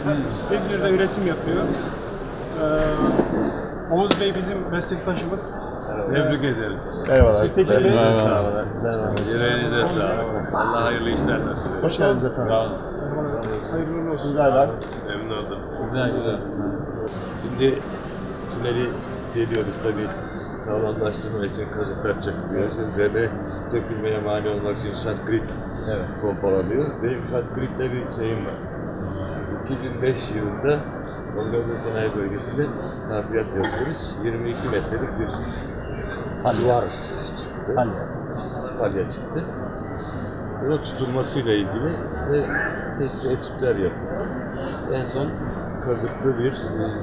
İzmir'de üretim yapıyor. Oğuz Bey bizim meslektaşımız. Tebrik ederim. Eyvallah. Tekin Bey. Yüreğinize sağlık. Allah hayırlı işler nasip etsin. Hoş geldiniz efendim. Hayırlı olsun. Güzel bak. Memnun oldum. Güzel. Şimdi tüneli deliyoruz tabii. Sağlamlaştırmak için kazıklar çakılıyor. Üzerine dökülmeye mani olmak için shotgrid pompalanıyor. Benim shotgrid'le bir şeyim var. 2005 yılında Organize Sanayi Bölgesi'nde nafiyat yapıyoruz. 22 metrelik bir duvar çıktı. Palya çıktı. Bunun tutulmasıyla ilgili işte etütler yapıyoruz. En son kazıklı bir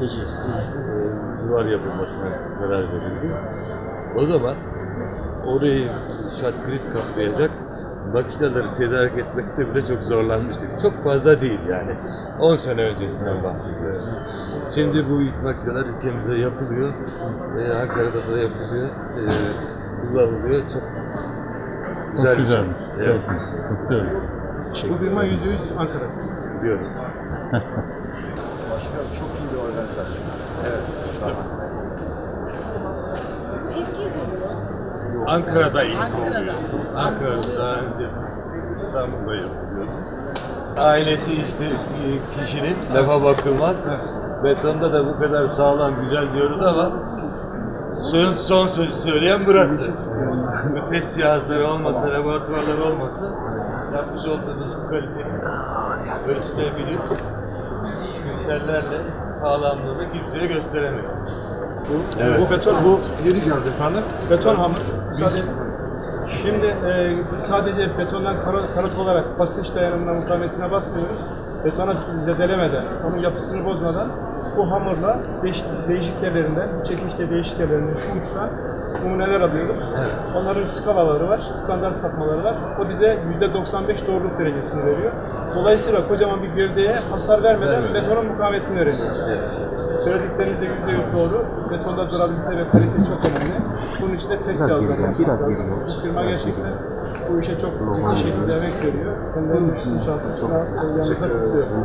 duvar yapılmasına karar verildi. O zaman orayı shotgrid kaplayacak makineleri tedarik etmekte bile çok zorlanmıştık. Çok fazla değil yani. 10 sene öncesinden bahsediyoruz. Şimdi bu ilk makineler ülkemize yapılıyor. Ankara'da da yapılıyor. Kullanılıyor. Çok güzel. Çok güzel. Evet. Bu firma %100 Ankara. Biliyorum. Başkanım çok iyi bir organizasyon. Evet. İlk kez oluyor. Ankara'da ilk Ankara'da. oluyor. Ankara'da daha önce İstanbul'da yapılıyor. Ailesi işte kişinin lafa bakılmaz. Betonda da bu kadar sağlam güzel diyoruz ama son sözü söyleyen burası. Bu test cihazları olmasa, laboratuvarlar olmasa yapmış olduğumuz kalitenin ölçülebilir kriterlerle sağlamlığını kimseye gösteremeyiz. Bu beton, bu yedi cihaz efendim. Beton hamur. Şimdi sadece betondan karot olarak basınç dayanımına mukavemetine basmıyoruz. Betona zedelemeden, onun yapısını bozmadan bu hamurla değişik yerlerinden, bu çekişte değişik yerlerinden şu uçtan numuneler alıyoruz. Evet. Onların skalaları var, standart sapmaları var. O bize %95 doğruluk derecesini veriyor. Dolayısıyla kocaman bir gövdeye hasar vermeden betonun mukavemetini öğreniyoruz. Evet. Söyledikleriniz de %100 doğru. Betonda durabilite ve kalite çok önemli. Bunun için de test cihazları yapmak lazım. Bu firma gerçekten bu işe çok ciddi şekilde emek veriyor. Kendilerinin üstün şansını yanınıza kutluyorum.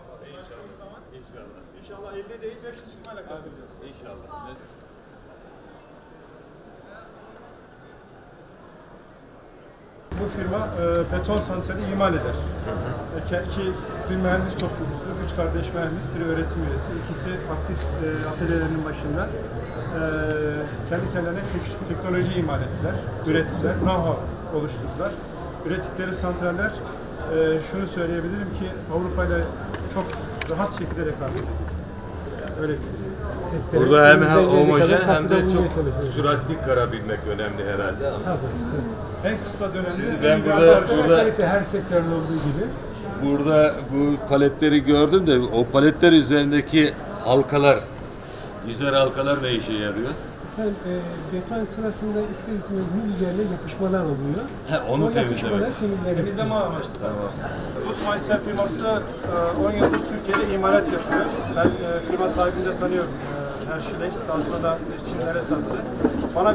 İnşallah 50 değil 500 firmayla kalkacağız. İnşallah. Bu firma beton santrali imal eder. Ki bir mühendis topluluğu, 3 kardeş mühendis, biri öğretim üyesi, ikisi aktif atölyelerinin başında. Kendi kendilerine teknoloji imal ettiler, ürettiler, know-how oluşturdular. Ürettikleri santraller şunu söyleyebilirim ki Avrupa ile çok rahat şekilde rekabet ediyor. Öyle bir Burada hem homojen hem de çok süratli karabilmek önemli herhalde. en kısa dönemde Şimdi ben burada her sektörde olduğu gibi. Burada bu paletleri gördüm de o paletler üzerindeki halkalar, yüzer halkalar ne işe yarıyor? Yani, beton sırasında ister istemez bu üzerine yapışmalar oluyor. Onu temizlemek. temizleme amaçlı. Tamam. Busmeister firması 10 yıldır Türkiye'de imalat yapıyor. Ben firma sahibini de tanıyorum. Herşilek, daha sonra da Çinlere sattı. Bana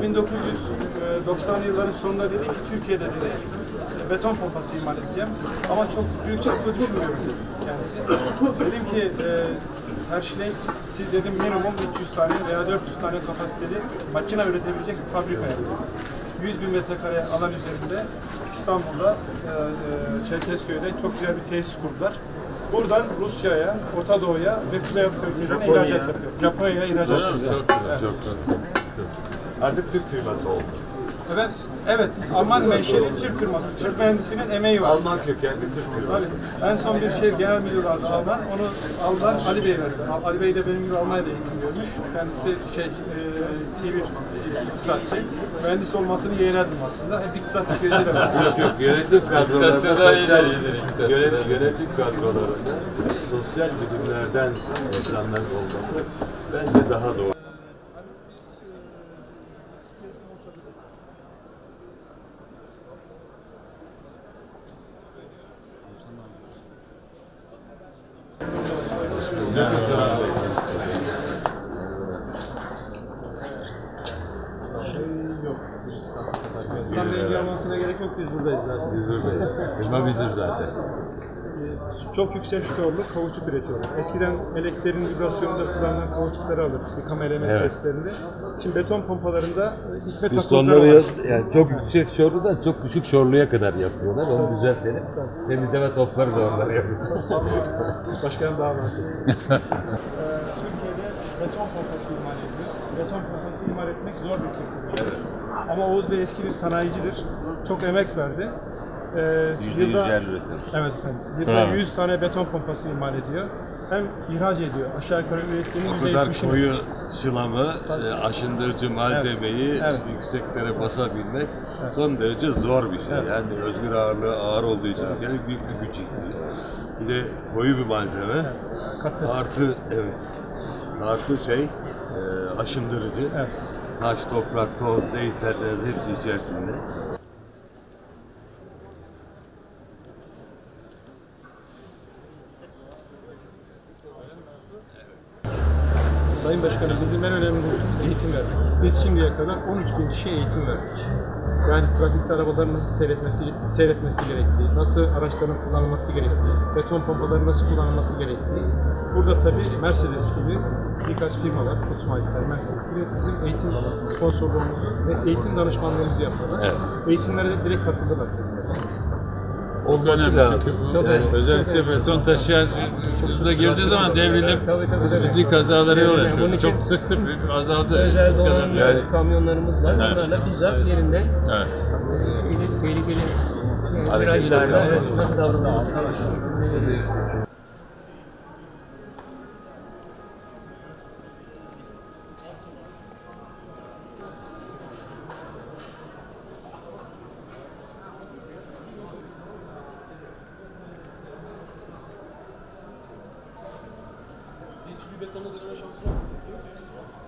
1990'lı yılların sonunda dedi ki Türkiye'de dedi beton pompası imal edeceğim. Ama çok büyük çaplı düşünmüyorum dedi kendisi. Dedim ki Herşilek, siz dedim minimum 300 tane veya 400 tane kapasiteli makine üretebilecek bir fabrika yapın. 100 bin metrekare alan üzerinde İstanbul'da Çerkezköy'de çok güzel bir tesis kurdular. Buradan Rusya'ya, Orta Doğu'ya ve Kuzey Afrika ülkelerine ihracat yapıyor. Japonya'ya ihracat yapıyor. Çok güzel, çok güzel. Artık Türk firması oldu. Evet, Alman menşeli Türk firması. Türk mühendisinin emeği var. Alman kökenli Türk firması. Tabii. En son bir genel müdür vardı Alman. Onu aldılar, Ali Bey verdiler. Ali Bey de benim gibi Almanya'da eğitim görmüş. Kendisi iyi bir iktisatçı. Mühendis olmasını yeğlerdim aslında. Hep iktisatçı gözüyle var. Yok, yönetim kadrolarında yönetim kadrolarında sosyal bilimlerden insanların olması bence daha doğru. Tam bilgi almasına gerek yok, biz buradayız zaten. Biz buradayız. Firma bizim zaten. çok yüksek torlu kauçuk üretiyorlar. Eskiden eleklerin vibrasyonunda kullanılan kauçukları alırdık yıkama element testlerinde. Şimdi beton pompalarında itme takozları var. Yani çok yüksek şorludan çok düşük şorluya kadar yapıyorlar. Onu düzeltelim. Temizleme topları da onlar yapıyor. Başkanım daha var. Türkiye'de beton pompası imal ediyor. Beton pompası imal etmek zor bir teknoloji. Ama Oğuz Bey eski bir sanayicidir. Çok emek verdi. %100 yer üretiyor. Evet efendim. Yılda 100 tane beton pompası imal ediyor. Hem ihraç ediyor. Aşağı yukarı ürettiğinin O kadar %70'ini. koyu şılamı, aşındırıcı malzemeyi Evet. yükseklere basabilmek son derece zor bir şey. Yani özgür ağırlığı ağır olduğu için gerek büyük bir güç istiyor. Bir de koyu bir malzeme. Katı. Artı aşındırıcı. Evet. Taş, toprak, toz ne isterseniz hepsi içerisinde. Sayın Başkanım, bizim en önemli hususumuz eğitim vermek. Biz şimdiye kadar 13.000 kişiye eğitim verdik. Yani trafikte arabaların nasıl seyretmesi gerektiği, nasıl araçların kullanılması gerektiği, beton pompaların nasıl kullanılması gerektiği. Burada tabii Mercedes gibi birkaç firmalar, Kutzmeister, Mercedes gibi bizim eğitim sponsorluğumuzu ve eğitim danışmanlığımızı yapıyorlar. Evet. Eğitimlere de direkt katıldılar. Olması lazım. Özellikle beton taşıyan hızla girdiği zaman devrilip ciddi kazalara yol açıyor. Çok sıktı, azaldı. Özel donanımlı kamyonlarımız var. Onlarla bizzat yerinde Evet. tehlikeli virajlarda nasıl davranılması gerektiğini Hiçbir betonu deneme şansı yok.